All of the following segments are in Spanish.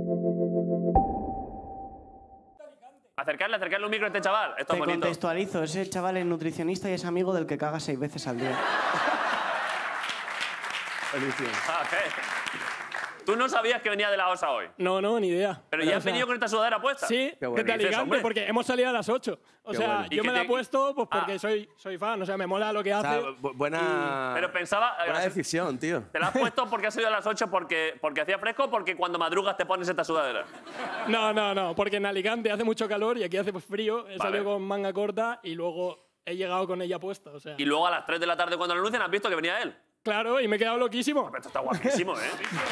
Acercarle un micro a este chaval. Esto Te es bonito. contextualizo, ese chaval es nutricionista y es amigo del que caga 6 veces al día. ¿Tú no sabías que venía de la OSA hoy? No, ni idea. ¿Pero ya has venido con esta sudadera puesta? Sí, desde Alicante, porque hemos salido a las 8. O sea, bueno. yo me la he puesto pues porque soy fan, o sea, me mola lo que hace. Buena... Pero pensaba... Buena decisión, tío. ¿Te la has puesto porque has salido a las 8 porque hacía fresco o porque cuando madrugas te pones esta sudadera? No, porque en Alicante hace mucho calor y aquí hace pues, frío. He Vale. salido con manga corta y luego he llegado con ella puesta, o sea. Y luego a las 3 de la tarde cuando lo anuncian has visto que venía él. Claro, y me he quedado loquísimo. Esto está guapísimo, ¿eh?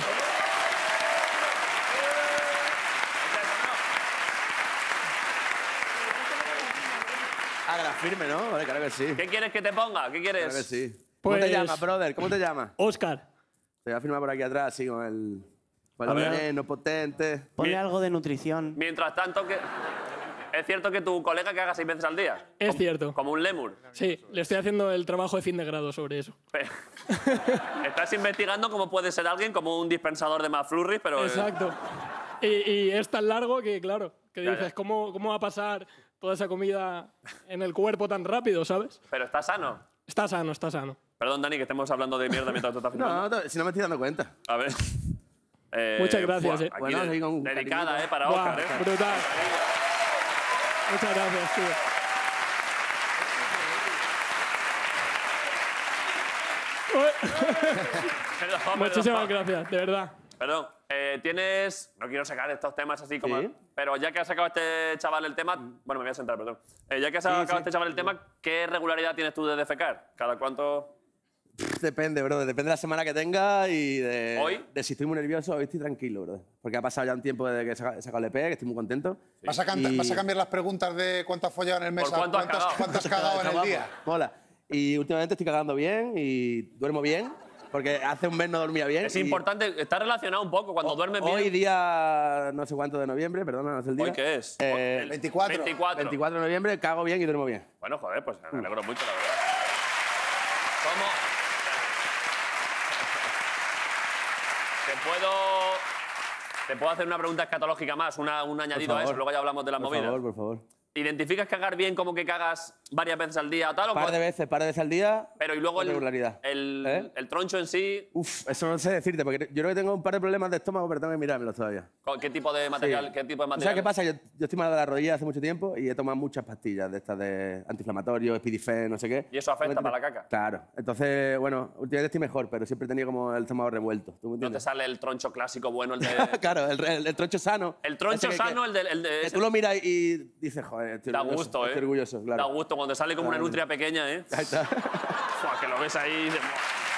Ah, la firme, ¿no? Vale, claro que sí. ¿Qué quieres que te ponga? ¿Qué quieres? Claro que sí. ¿Cómo te llamas, brother? ¿Cómo te llamas? Oscar. Te voy a firmar por aquí atrás, así, con el A ver. veneno potente. Ponle algo de nutrición. Mientras tanto, que ¿es cierto que tu colega que haga 6 veces al día? Es cierto. Como un lémur. Sí, le estoy haciendo el trabajo de fin de grado sobre eso. Estás investigando cómo puede ser alguien como un dispensador de McFlurry, pero... Exacto. Y es tan largo que, claro, que Claro. dices, ¿cómo va a pasar toda esa comida en el cuerpo tan rápido, ¿sabes? Pero está sano. Está sano, está sano. Perdón, Dani, que estemos hablando de mierda mientras tú estás filmando. No, si no me estoy dando cuenta. A ver. Muchas gracias, aquí Bueno, seguí con dedicada, cariñito. para Buah, Oscar, brutal. Muchas gracias, tío. Perdón, Muchísimas gracias, de verdad. Perdón, tienes... No quiero sacar estos temas así como... Sí. Pero ya que ha sacado este chaval el tema... Bueno, me voy a sentar, perdón. Ya que ha sacado este chaval el tema, ¿qué regularidad tienes tú de defecar? ¿Cada cuánto...? Depende, bro. Depende de la semana que tenga y de... ¿Hoy? De si estoy muy nervioso, hoy estoy tranquilo, bro. Porque ha pasado ya un tiempo desde que he sacado el EP, que estoy muy contento. ¿Vas a cambiar las preguntas de cuánto has follado en el mes? ¿Por cuánto has cagado? ¿Cuánto has cagado en el día? Mola. Y últimamente estoy cagando bien y duermo bien. Porque hace un mes no dormía bien. Es importante, está relacionado un poco cuando duermes bien. Hoy día no sé cuánto de noviembre, perdona, no sé el día. ¿Hoy qué es? El 24. 24 de noviembre cago bien y duermo bien. Bueno, joder, pues me alegro mucho, la verdad. ¿Cómo? ¿Te puedo hacer una pregunta escatológica más, un añadido a eso? Luego ya hablamos de las movidas. Por favor. ¿Identificas cagar bien como que cagas varias veces al día o tal? Par de veces al día. Pero y luego con regularidad. el troncho en sí, Uf, eso no sé decirte, porque yo creo que tengo un par de problemas de estómago, pero tengo que mirármelos todavía. ¿qué tipo de material? Sí. ¿Qué tipo de ¿Tú material? sabes qué pasa? Yo estoy mal de la rodilla hace mucho tiempo y he tomado muchas pastillas de estas de antiinflamatorios, Spidifen, no sé qué. ¿Y eso afecta para la caca? Claro. Entonces, bueno, últimamente estoy mejor, pero siempre he tenido como el estómago revuelto. ¿Tú me ¿No te entiendes? sale el troncho clásico bueno, el de...? Claro, el troncho sano. El troncho Ese sano, el de... que tú lo miras y dices, joder, estoy Da orgulloso, gusto, estoy orgulloso, claro. Da gusto cuando te sale como una Claro. nutria pequeña, ¿eh? Ahí está. Fua, que lo ves ahí y dices, "Buah".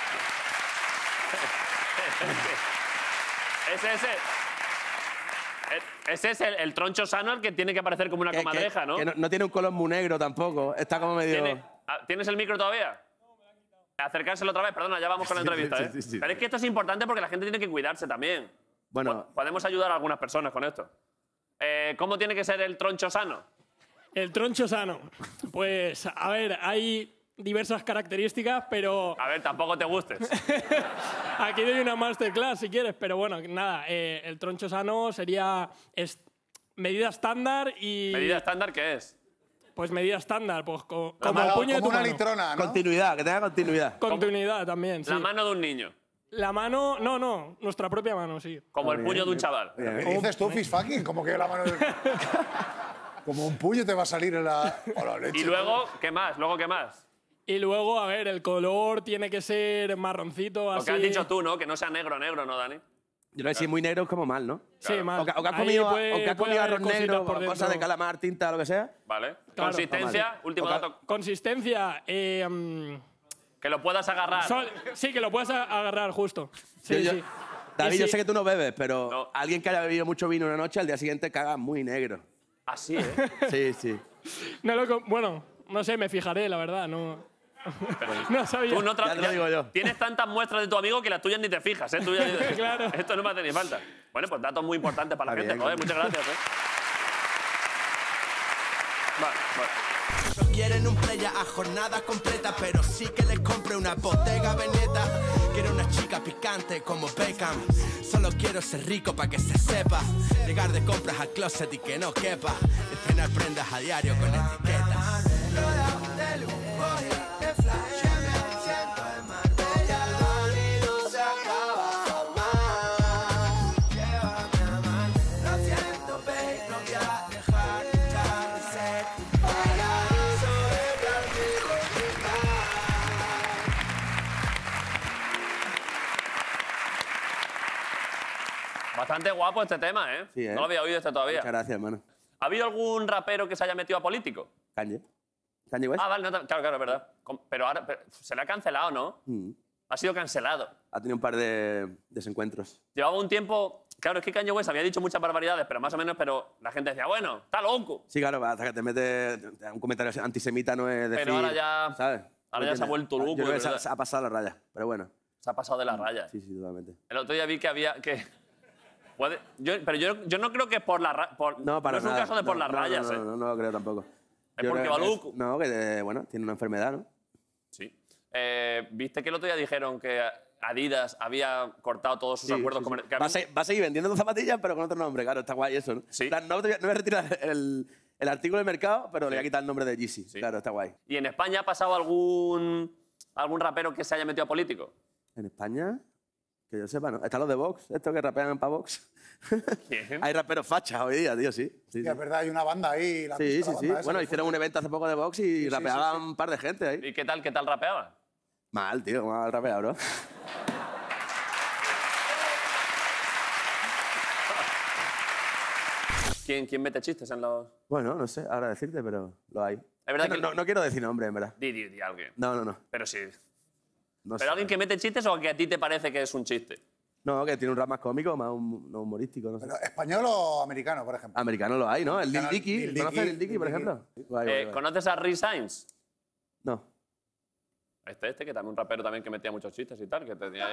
Ese es el troncho sano, el que tiene que parecer como una comadreja, ¿no? Que no tiene un color muy negro tampoco. Está como medio... ¿Tienes el micro todavía? Acercárselo otra vez, perdona, ya vamos con la entrevista, ¿eh? sí. Pero es que esto es importante porque la gente tiene que cuidarse también. Bueno, Podemos ayudar a algunas personas con esto. ¿Cómo tiene que ser el troncho sano? El troncho sano. Pues, a ver, hay diversas características, pero... A ver, tampoco te gustes. Aquí doy una masterclass si quieres, pero bueno, nada, el troncho sano sería medida estándar y... ¿Medida estándar qué es? Pues medida estándar, pues como el mano, puño de tu como una mano. litrona, ¿no? continuidad, que tenga continuidad. Continuidad también, sí. La mano de un niño. La mano, no, nuestra propia mano, sí. Como el puño de un chaval. ¿Qué dices tú, fish fucking? Como que la mano... Como un puño te va a salir en la... O la leche. Y luego, ¿qué más? ¿Luego qué más? Y luego, a ver, el color tiene que ser marroncito, así. Lo que has dicho tú, ¿no? Que no sea negro, ¿no, Dani? Yo creo que si es muy negro es como mal, ¿no? Sí, mal. O que has Ahí comido, puede haber arroz cositas negro, por o cosas dentro. de calamar, tinta, lo que sea. Vale. Claro. Consistencia, Vale. último dato. Consistencia, Que lo puedas agarrar. sí, que lo puedas agarrar justo. Sí, Yo- sí. David, Y yo sí, sé que tú no bebes, pero No. alguien que haya bebido mucho vino una noche, al día siguiente caga muy negro. Así, ¿eh? Sí, sí. bueno, no sé, me fijaré, la verdad, no... no sabía. Tú no Ya te lo digo yo. Tienes tantas muestras de tu amigo que las tuyas ni te fijas, ¿eh? Tú ya dices, Claro. Esto no me hace ni falta. Bueno, pues datos muy importantes para la Está gente. bien, Joder, muchas gracias, ¿eh? Vale. quieren un playa a jornada completa, pero sí que les compre una Bottega Veneta. Quiero una chica picante como Beckham. Solo quiero ser rico pa' que se sepa. Llegar de compras al closet y que no quepa. Estrenar prendas a diario con etiquetas. Bastante guapo este tema, ¿eh? Sí, ¿eh? No lo había oído este todavía. Muchas gracias, hermano. ¿Ha habido algún rapero que se haya metido a político? Kanye. Kanye West. Ah, vale, no, claro, es verdad. Pero ahora se le ha cancelado, ¿no? Ha sido cancelado. Ha tenido un par de desencuentros. Llevaba un tiempo... Claro, es que Kanye West había dicho muchas barbaridades, pero más o menos, pero la gente decía, bueno, está loco. Sí, claro, hasta que te metes un comentario antisemita no es decir... Pero ahora ya... ¿sabes? Ahora ya se ha vuelto loco. Yo creo que se ha pasado la raya, pero bueno. Se ha pasado de la raya. Sí, sí, totalmente. El otro día vi que había... Pero yo no creo que por la raya... No, para no es nada. un caso de por las rayas, ¿eh? No lo creo tampoco. Es Yo porque creo va que loco. No, que bueno, tiene una enfermedad, ¿no? Sí. ¿Viste que el otro día dijeron que Adidas había cortado todos sus acuerdos comerciales? Va a seguir vendiendo tus zapatillas, pero con otro nombre, claro, está guay eso, ¿no? Sí. En plan, no voy a retirar el artículo del mercado, pero le voy a quitar el nombre de Yeezy. Sí. Claro, está guay. ¿Y en España ha pasado algún rapero que se haya metido a político? ¿En España? Que yo sepa, ¿no? Están los de Vox, estos que rapean para Vox. ¿Quién? Hay raperos fachas hoy día, tío, sí. Sí, es verdad, hay una banda ahí. Sí. Bueno, hicieron un evento hace poco de Vox y rapeaban un par de gente ahí. ¿Y qué tal rapeaba? Mal, tío, mal rapeado, bro. ¿Quién mete chistes en los...? Bueno, no sé, ahora decirte, pero lo hay. Es verdad que... No quiero decir nombre, en verdad. Di alguien. No. Pero sí. No ¿Pero sé. alguien que mete chistes o que a ti te parece que es un chiste? No, que tiene un rap más cómico, más no humorístico, no sé. Pero, ¿español o americano, por ejemplo? Americano lo hay, ¿no? El Lil Americano, Dicky. Lil Dicky, ¿Conoces a Lil Dicky, por Lil Dicky. ejemplo? Guay. ¿Conoces a Rick Sainz? No. Que también un rapero también que metía muchos chistes y tal, que tenía...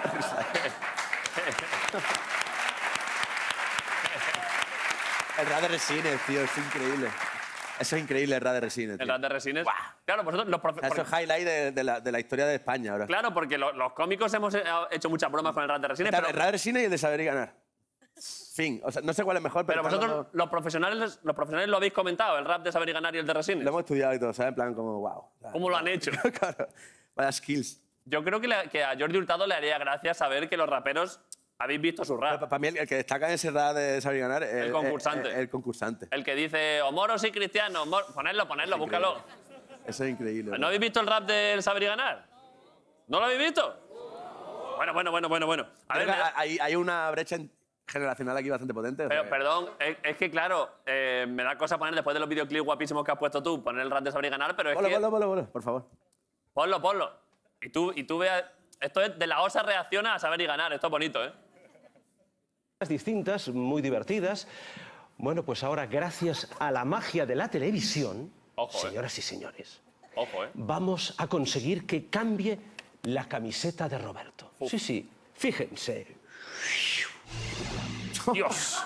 El rap de Resines, tío, es increíble. Eso es increíble, el rap de Resines, tío. El rap de Resines. Claro, vosotros los Eso es highlight de la historia de España ahora. Claro, porque los cómicos hemos hecho muchas bromas con el rap de Resines, Claro, pero... el rap de Resines y el de Saber y Ganar. Fin. O sea, no sé cuál es mejor, pero... Pero vosotros, los profesionales lo habéis comentado, el rap de Saber y Ganar y el de Resines. Lo hemos estudiado y todo, ¿sabes? En plan, como, wow. ¿Cómo lo han hecho? Claro. Vaya skills. Yo creo que a Jordi Hurtado le haría gracia saber que los raperos habéis visto su rap. Para mí, el que destaca en ese rap de Saber y Ganar es El concursante. el concursante. El que dice, o moros y cristianos, ponedlo, búscalo. Eso es increíble. ¿No habéis visto el rap del Saber y Ganar? ¿No lo habéis visto? Bueno. A ver, Hay una brecha generacional aquí bastante potente. pero, perdón, es que claro, me da cosa poner después de los videoclips guapísimos que has puesto tú, poner el rap de Saber y Ganar, pero es que... Ponlo, por favor. Ponlo. Y tú veas... Esto es de la OSA reacciona a Saber y Ganar. Esto es bonito, ¿eh? Distintas, muy divertidas. Bueno, pues ahora, gracias a la magia de la televisión, señoras y señores, vamos a conseguir que cambie la camiseta de Roberto. Uf. Sí, fíjense. Dios.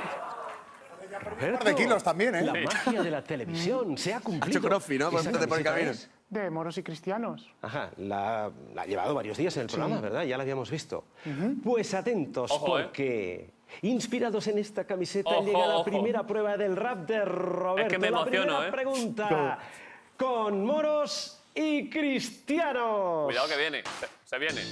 Un par de kilos también, ¿eh? La magia de la televisión se ha cumplido. Ha hecho crossfit, ¿no? Esa Por el camiseta camino. es De moros y cristianos. Ajá, la ha llevado varios días en el programa, ¿verdad? Ya la habíamos visto. Pues atentos, porque inspirados en esta camiseta llega la primera prueba del rap de Roberto. Es que me emociono, la primera pregunta, con moros y cristianos. Cuidado que viene, se viene.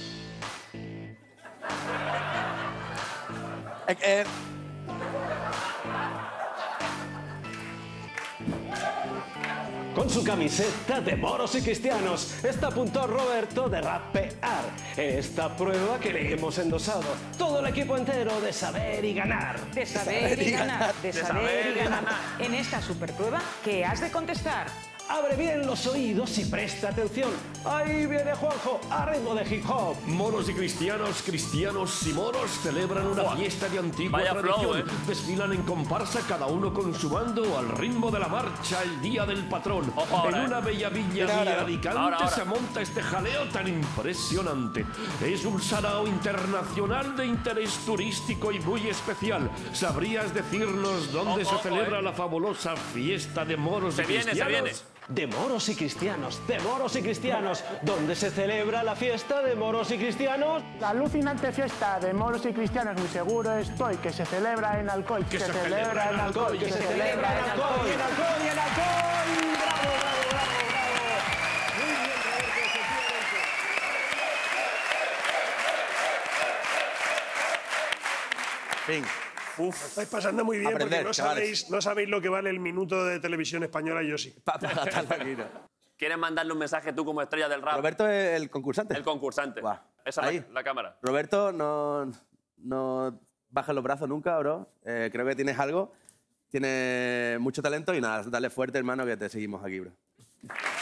Con su camiseta de moros y cristianos, está a punto Roberto de rapear. Esta prueba que le hemos endosado todo el equipo entero de Saber y Ganar. De saber y ganar, de saber y ganar. En esta superprueba, ¿qué has de contestar? Abre bien los oídos y presta atención. Ahí viene Juanjo, a ritmo de hip hop. Moros y cristianos, cristianos y moros celebran una fiesta de antigua Vaya tradición. flow, Desfilan en comparsa, cada uno con su bando, al ritmo de la marcha, el día del patrón. Ahora, en una bella villa de ahora. Alicante se monta este jaleo tan impresionante. Es un sarao internacional de interés turístico y muy especial. ¿Sabrías decirnos dónde se celebra la fabulosa fiesta de moros y cristianos? Se viene. de moros y cristianos, de moros y cristianos, donde se celebra la fiesta de moros y cristianos. La alucinante fiesta de moros y cristianos, muy seguro estoy, que se celebra en alcohol, que se celebra en alcohol, que se celebra en alcohol, y en alcohol, y en alcohol. ¡Bravo, bravo, bravo, bravo! Muy bien, Roberto, efectivamente. Fin. Lo estáis pasando muy bien Aprender, porque no sabéis lo que vale el minuto de televisión española y yo sí. ¿Quieres mandarle un mensaje tú como estrella del rap? Roberto es el concursante. El concursante. Esa es la cámara. Roberto, no bajes los brazos nunca, bro. Creo que tienes algo. Tienes mucho talento y nada, dale fuerte, hermano, que te seguimos aquí, bro.